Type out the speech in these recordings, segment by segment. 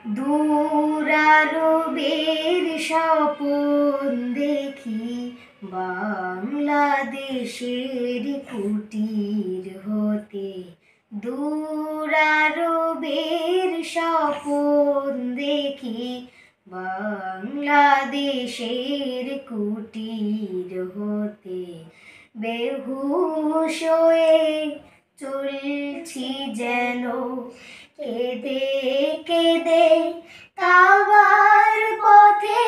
দূরারবের স্বপন দেখি বাংলাদেশের কুটির হতে। দূরারবের স্বপন দেখি বাংলাদেশের কুটির হতে। বেহুশ হয়ে চলছি যেন কেঁদে কেঁদে কাবার পথে,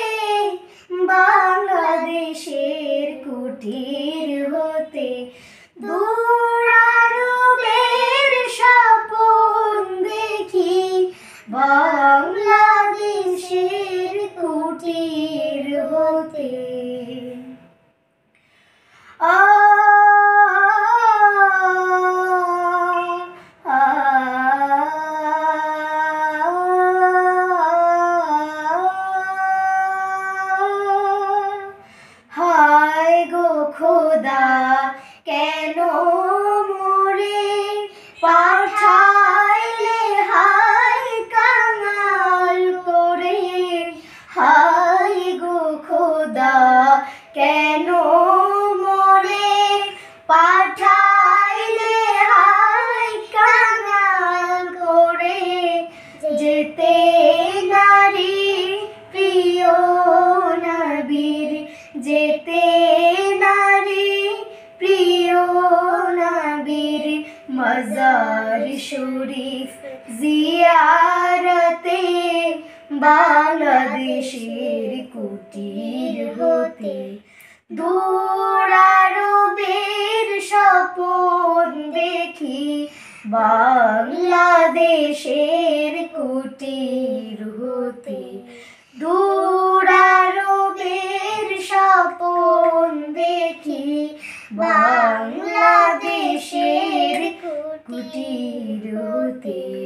বাংলাদেশের কুটির হতে। দূরারবের স্বপন দেখি বাংলাদেশের কুটির হতে। হায় গো খোদা, কেন মোরে পাঠাইলে হায় কাঙাল করে। হায় গো খোদা, কেন মোরে পাঠাইলে হায় কাঙাল করে। যেতে নারী প্রিয় নবীর, যেতে নারী প্রিয় নবীর মাজার শরীফ জিয়ারতে, বাংলাদেশের কুটির হতে। দূরারবের স্বপন দেখি বাংলাদেশের কুটির হতে। দূরারবের স্বপন দেখি বাংলাদেশের কুটির হতে।